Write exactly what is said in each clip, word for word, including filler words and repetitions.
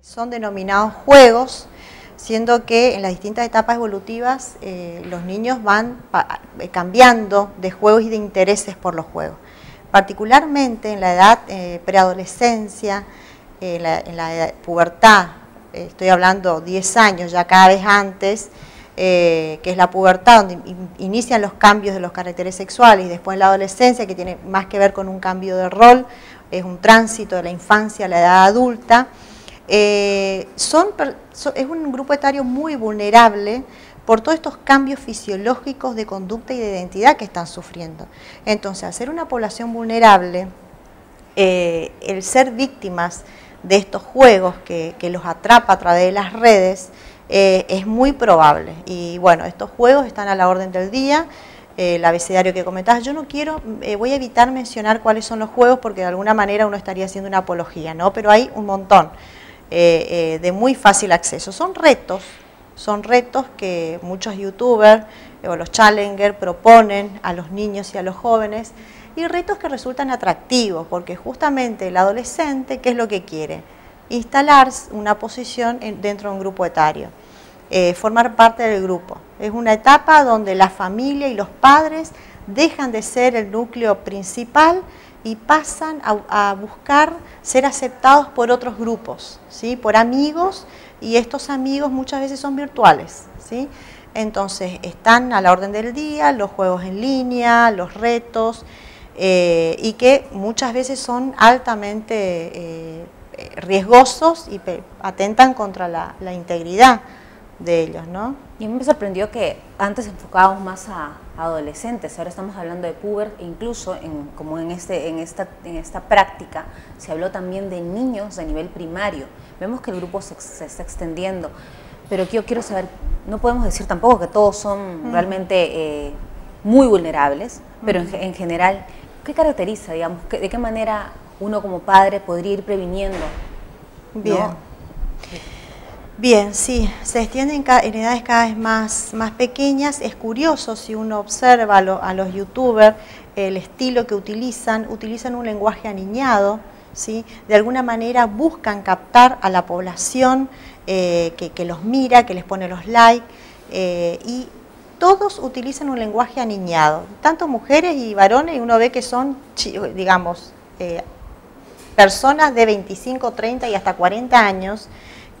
son denominados juegos, siendo que en las distintas etapas evolutivas eh, los niños van cambiando de juegos y de intereses por los juegos. Particularmente en la edad eh, preadolescencia, eh, en, la, en la edad, pubertad, eh, estoy hablando diez años, ya cada vez antes, eh, que es la pubertad, donde in, inician los cambios de los caracteres sexuales, y después la adolescencia, que tiene más que ver con un cambio de rol, es un tránsito de la infancia a la edad adulta. Eh, son, son, es un grupo etario muy vulnerable por todos estos cambios fisiológicos de conducta y de identidad que están sufriendo. Entonces, al ser una población vulnerable, eh, el ser víctimas de estos juegos que, que los atrapa a través de las redes eh, es muy probable. Y bueno, estos juegos están a la orden del día. Eh, el abecedario que comentabas, yo no quiero, eh, voy a evitar mencionar cuáles son los juegos porque de alguna manera uno estaría haciendo una apología, ¿no? Pero hay un montón. Eh, eh, de muy fácil acceso. Son retos, son retos que muchos youtubers eh, o los challengers proponen a los niños y a los jóvenes, y retos que resultan atractivos, porque justamente el adolescente, ¿qué es lo que quiere? Instalar una posición en, dentro de un grupo etario, eh, formar parte del grupo. Es una etapa donde la familia y los padres dejan de ser el núcleo principal y pasan a, a buscar ser aceptados por otros grupos, ¿sí? Por amigos, y estos amigos muchas veces son virtuales, ¿sí? Entonces están a la orden del día los juegos en línea, los retos, eh, y que muchas veces son altamente eh, riesgosos y atentan contra la, la integridad de ellos, ¿no? Y a mí me sorprendió que antes enfocábamos más a adolescentes, ahora estamos hablando de puber, e incluso en, como en, este, en, esta, en esta práctica se habló también de niños de nivel primario. Vemos que el grupo se, se está extendiendo, pero yo quiero saber, no podemos decir tampoco que todos son mm. realmente eh, muy vulnerables, pero mm. en, en general, ¿qué caracteriza, digamos, que, de qué manera uno como padre podría ir previniendo? Bien. ¿No? Bien, sí, se extienden en edades cada vez más, más pequeñas. Es curioso si uno observa a, lo, a los youtubers, el estilo que utilizan, utilizan un lenguaje aniñado, ¿sí? De alguna manera buscan captar a la población eh, que, que los mira, que les pone los likes, eh, y todos utilizan un lenguaje aniñado, tanto mujeres y varones, y uno ve que son, digamos, eh, personas de veinticinco, treinta y hasta cuarenta años,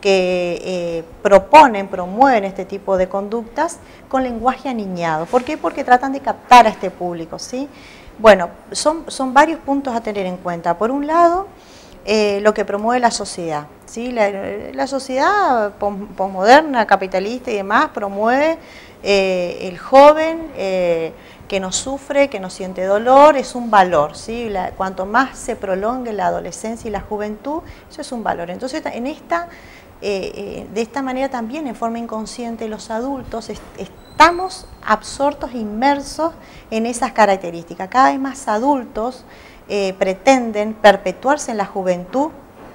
que eh, proponen, promueven este tipo de conductas con lenguaje aniñado. ¿Por qué? Porque tratan de captar a este público, ¿sí? Bueno, son, son varios puntos a tener en cuenta. Por un lado, eh, lo que promueve la sociedad, ¿sí? La, la sociedad posmoderna, capitalista y demás, promueve eh, el joven eh, que no sufre, que no siente dolor, es un valor, ¿sí? La, cuanto más se prolongue la adolescencia y la juventud, eso es un valor. Entonces, en esta... Eh, eh, de esta manera también en forma inconsciente los adultos est estamos absortos, inmersos en esas características. Cada vez más adultos eh, pretenden perpetuarse en la juventud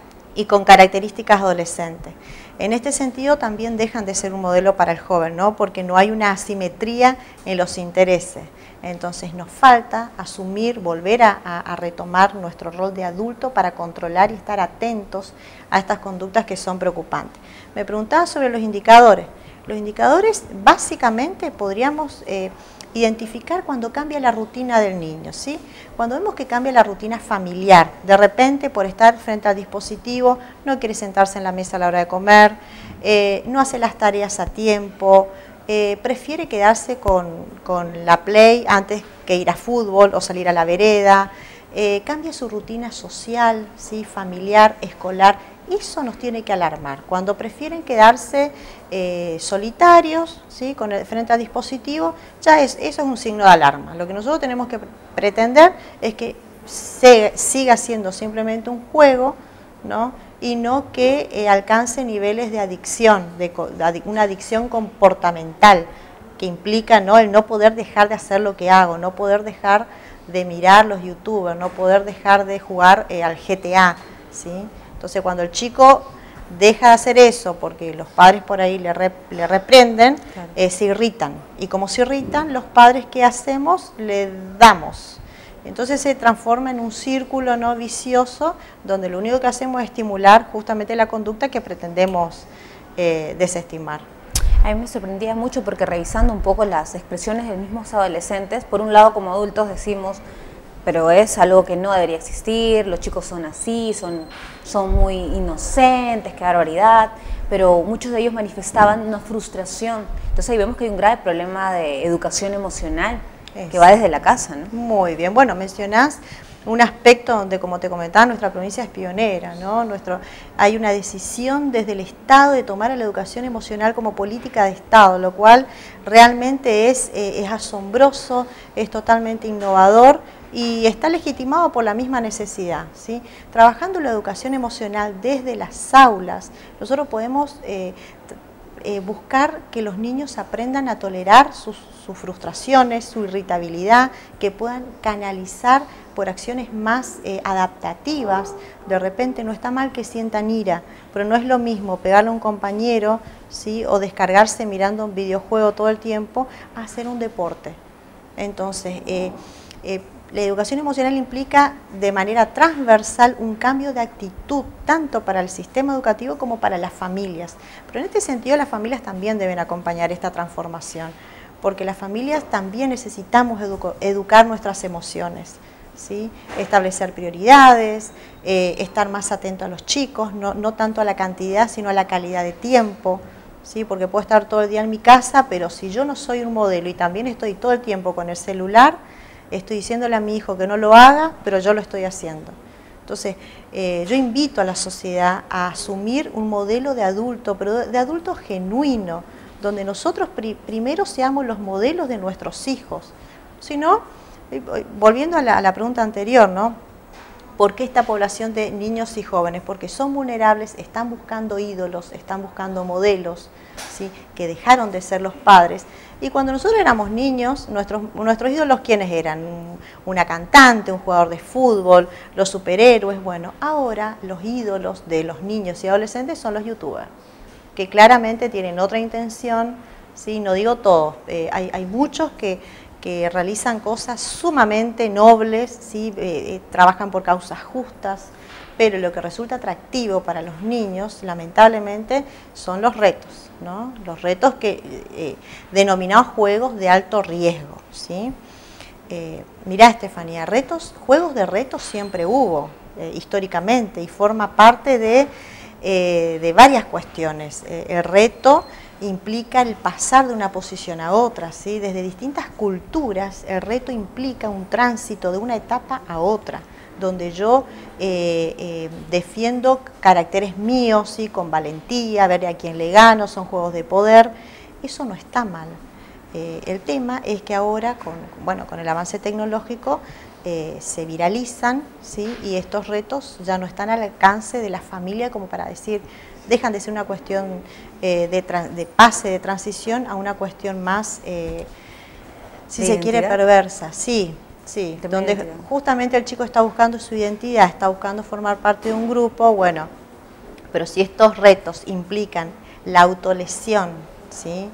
y con características adolescentes. En este sentido también dejan de ser un modelo para el joven, ¿no? Porque no hay una asimetría en los intereses. Entonces nos falta asumir, volver a, a, a retomar nuestro rol de adulto para controlar y estar atentos a estas conductas que son preocupantes. Me preguntaba sobre los indicadores. Los indicadores básicamente podríamos eh, identificar cuando cambia la rutina del niño, ¿sí? Cuando vemos que cambia la rutina familiar, de repente por estar frente al dispositivo no quiere sentarse en la mesa a la hora de comer, eh, no hace las tareas a tiempo, Eh, prefiere quedarse con, con la Play antes que ir a fútbol o salir a la vereda, eh, cambia su rutina social, ¿sí? Familiar, escolar. Eso nos tiene que alarmar. Cuando prefieren quedarse eh, solitarios, ¿sí? Con el, frente al dispositivo, ya es, eso es un signo de alarma. Lo que nosotros tenemos que pretender es que se, siga siendo simplemente un juego, ¿no? Y no que eh, alcance niveles de adicción, de, de una adicción comportamental, que implica, ¿no?, el no poder dejar de hacer lo que hago, no poder dejar de mirar los youtubers, no poder dejar de jugar eh, al G T A, ¿sí? Entonces cuando el chico deja de hacer eso porque los padres por ahí le, rep, le reprenden, claro. eh, se irritan. Y como se irritan, los padres, ¿qué hacemos? Le damos. Entonces se transforma en un círculo no vicioso, donde lo único que hacemos es estimular justamente la conducta que pretendemos eh, desestimar. A mí me sorprendía mucho porque revisando un poco las expresiones de los mismos adolescentes, por un lado como adultos decimos, pero es algo que no debería existir, los chicos son así, son, son muy inocentes, qué barbaridad, pero muchos de ellos manifestaban una frustración. Entonces ahí vemos que hay un grave problema de educación emocional es. que va desde la casa, ¿no? Muy bien, bueno, mencionás un aspecto donde, como te comentaba, nuestra provincia es pionera, ¿no? Nuestro, hay una decisión desde el Estado de tomar a la educación emocional como política de Estado, lo cual realmente es, eh, es asombroso, es totalmente innovador y está legitimado por la misma necesidad, ¿sí? Trabajando la educación emocional desde las aulas, nosotros podemos eh, eh, buscar que los niños aprendan a tolerar sus, sus frustraciones, su irritabilidad, que puedan canalizar por acciones más eh, adaptativas. De repente no está mal que sientan ira, pero no es lo mismo pegarle a un compañero, ¿sí? O descargarse mirando un videojuego todo el tiempo a hacer un deporte. Entonces, eh, eh, la educación emocional implica de manera transversal un cambio de actitud, tanto para el sistema educativo como para las familias. Pero en este sentido las familias también deben acompañar esta transformación, porque las familias también necesitamos edu- educar nuestras emociones, ¿sí? Establecer prioridades, eh, estar más atento a los chicos, no, no tanto a la cantidad, sino a la calidad de tiempo, ¿sí? Porque puedo estar todo el día en mi casa, pero si yo no soy un modelo y también estoy todo el tiempo con el celular, estoy diciéndole a mi hijo que no lo haga, pero yo lo estoy haciendo. Entonces, eh, yo invito a la sociedad a asumir un modelo de adulto, pero de adulto genuino, donde nosotros pri primero seamos los modelos de nuestros hijos. Si no, volviendo a la, a la pregunta anterior, ¿no? ¿Por qué esta población de niños y jóvenes? Porque son vulnerables, están buscando ídolos, están buscando modelos, ¿sí? Que dejaron de ser los padres. Y cuando nosotros éramos niños, nuestros, nuestros ídolos, ¿quiénes eran? Una cantante, un jugador de fútbol, los superhéroes. Bueno, ahora los ídolos de los niños y adolescentes son los youtubers, que claramente tienen otra intención, ¿sí? No digo todos, eh, hay, hay muchos que... que realizan cosas sumamente nobles, ¿sí? eh, eh, trabajan por causas justas, pero lo que resulta atractivo para los niños, lamentablemente, son los retos, ¿no? Los retos que eh, denominados juegos de alto riesgo, ¿sí? Eh, mirá, Estefanía, retos, juegos de retos siempre hubo, eh, históricamente, y forma parte de, eh, de varias cuestiones. Eh, el reto implica el pasar de una posición a otra, ¿sí? Desde distintas culturas el reto implica un tránsito de una etapa a otra, donde yo eh, eh, defiendo caracteres míos, ¿sí? Con valentía, ver a quién le gano, son juegos de poder. Eso no está mal. Eh, el tema es que ahora, con, bueno, con el avance tecnológico, eh, se viralizan, ¿sí? Y estos retos ya no están al alcance de la familia como para decir, dejan de ser una cuestión eh, de, de pase, de transición, a una cuestión más, eh, si se identidad? quiere, perversa. Sí, sí, donde identidad. Justamente el chico está buscando su identidad, está buscando formar parte de un grupo, bueno, pero si estos retos implican la autolesión, ¿sí?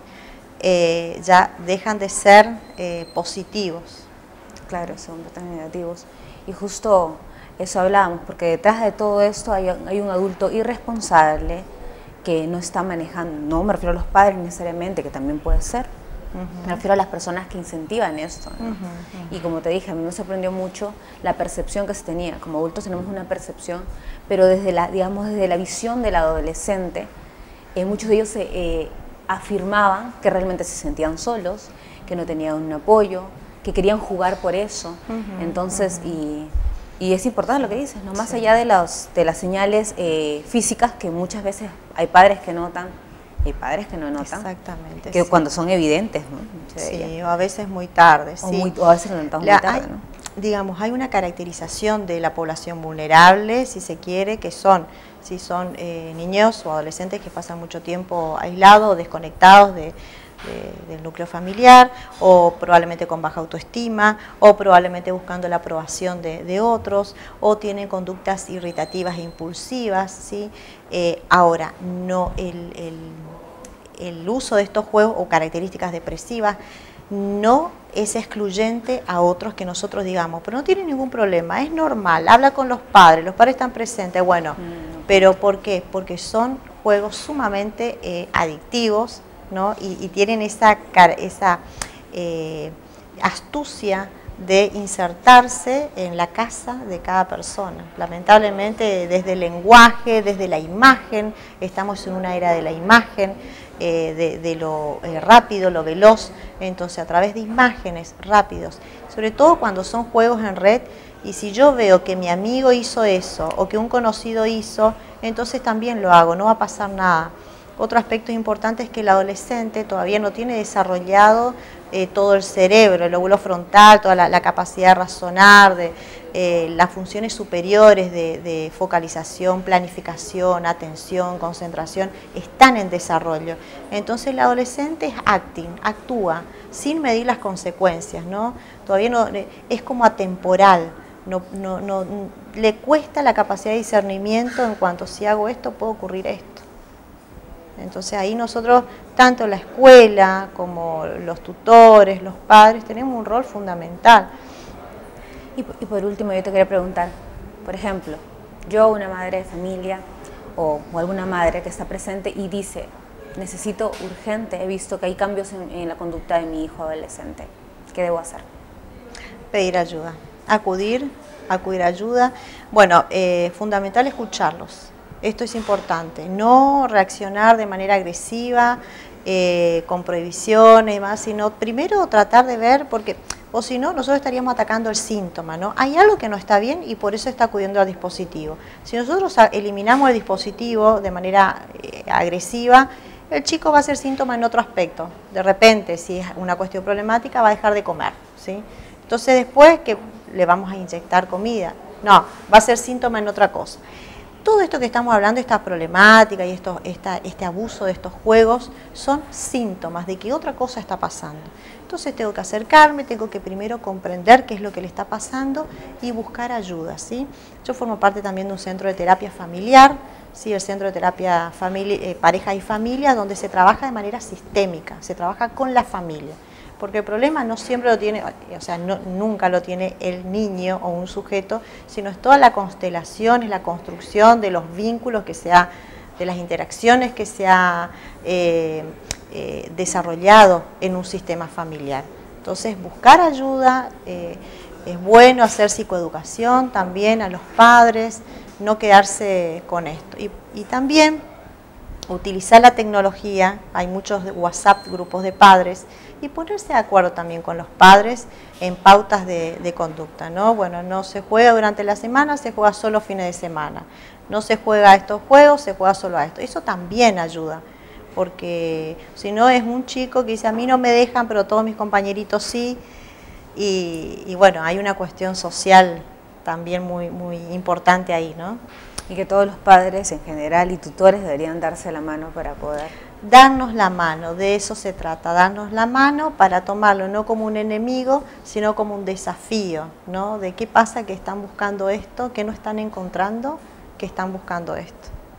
eh, ya dejan de ser eh, positivos. Claro, son tan negativos. Y justo eso hablábamos, porque detrás de todo esto hay, hay un adulto irresponsable que no está manejando, no me refiero a los padres necesariamente, que también puede ser, uh-huh. Me refiero a las personas que incentivan esto, ¿no? uh-huh, uh-huh. Y como te dije, a mí me sorprendió mucho la percepción que se tenía. Como adultos tenemos una percepción, pero desde la, digamos, desde la visión del adolescente, eh, muchos de ellos se, eh, afirmaban que realmente se sentían solos, que no tenían un apoyo, que querían jugar por eso. Uh-huh, Entonces, uh-huh. y... Y es importante lo que dices, ¿no? Más sí. allá de, los, de las señales eh, físicas que muchas veces hay padres que notan, hay padres que no notan. Exactamente. Que sí. cuando son evidentes, ¿no? Sí, o a veces muy tarde. O, sí. muy, o a veces lo notamos la, muy tarde, hay, ¿no? Digamos, hay una caracterización de la población vulnerable, si se quiere, que son, si son eh, niños o adolescentes que pasan mucho tiempo aislados, desconectados de... De, del núcleo familiar, o probablemente con baja autoestima, o probablemente buscando la aprobación de, de otros, o tienen conductas irritativas e impulsivas, ¿sí? Eh, ahora, no el, el, el uso de estos juegos o características depresivas no es excluyente a otros que nosotros digamos, pero no tiene ningún problema, es normal, habla con los padres, los padres están presentes, bueno, mm. pero ¿por qué? Porque son juegos sumamente eh, adictivos, ¿no? Y, y tienen esa, esa eh, astucia de insertarse en la casa de cada persona. Lamentablemente desde el lenguaje, desde la imagen, estamos en una era de la imagen, eh, de, de lo eh, rápido, lo veloz, entonces a través de imágenes rápidos, sobre todo cuando son juegos en red, y si yo veo que mi amigo hizo eso o que un conocido hizo, entonces también lo hago, no va a pasar nada. Otro aspecto importante es que el adolescente todavía no tiene desarrollado eh, todo el cerebro, el lóbulo frontal, toda la, la capacidad de razonar, de eh, las funciones superiores de, de focalización, planificación, atención, concentración, están en desarrollo. Entonces el adolescente es acting, actúa sin medir las consecuencias, ¿no? Todavía no, es como atemporal. No, no, no, le cuesta la capacidad de discernimiento en cuanto si hago esto puede ocurrir esto. Entonces ahí nosotros, tanto la escuela como los tutores, los padres, tenemos un rol fundamental. Y, y por último yo te quería preguntar, por ejemplo, yo una madre de familia o, o alguna madre que está presente y dice, necesito urgente, he visto que hay cambios en, en la conducta de mi hijo adolescente, ¿qué debo hacer? Pedir ayuda, acudir, acudir a ayuda. Bueno, eh, fundamental escucharlos. Esto es importante, no reaccionar de manera agresiva, eh, con prohibiciones y demás, sino primero tratar de ver, porque o si no, nosotros estaríamos atacando el síntoma, ¿no? Hay algo que no está bien y por eso está acudiendo al dispositivo. Si nosotros eliminamos el dispositivo de manera eh, agresiva, el chico va a ser síntoma en otro aspecto. De repente, si es una cuestión problemática, va a dejar de comer, ¿sí? Entonces después que le vamos a inyectar comida, no, va a ser síntoma en otra cosa. Todo esto que estamos hablando, esta problemática y esto, esta, este abuso de estos juegos, son síntomas de que otra cosa está pasando. Entonces tengo que acercarme, tengo que primero comprender qué es lo que le está pasando y buscar ayuda, ¿sí? Yo formo parte también de un centro de terapia familiar, ¿sí? El centro de terapia familia, eh, pareja y familia, donde se trabaja de manera sistémica, se trabaja con la familia. Porque el problema no siempre lo tiene, o sea, no, nunca lo tiene el niño o un sujeto, sino es toda la constelación, es la construcción de los vínculos que se ha, de las interacciones que se ha eh, eh, desarrollado en un sistema familiar. Entonces, buscar ayuda, eh, es bueno hacer psicoeducación también a los padres, no quedarse con esto. Y, y también utilizar la tecnología, hay muchos WhatsApp, grupos de padres, y ponerse de acuerdo también con los padres en pautas de, de conducta, ¿no? Bueno, no se juega durante la semana, se juega solo fines de semana. No se juega a estos juegos, se juega solo a esto. Eso también ayuda, porque si no es un chico que dice, a mí no me dejan, pero todos mis compañeritos sí. Y, y bueno, hay una cuestión social también muy, muy importante ahí, ¿no? Y que todos los padres en general y tutores deberían darse la mano para poder... Darnos la mano, de eso se trata, darnos la mano para tomarlo no como un enemigo, sino como un desafío, ¿no? De qué pasa que están buscando esto, que no están encontrando, que están buscando esto.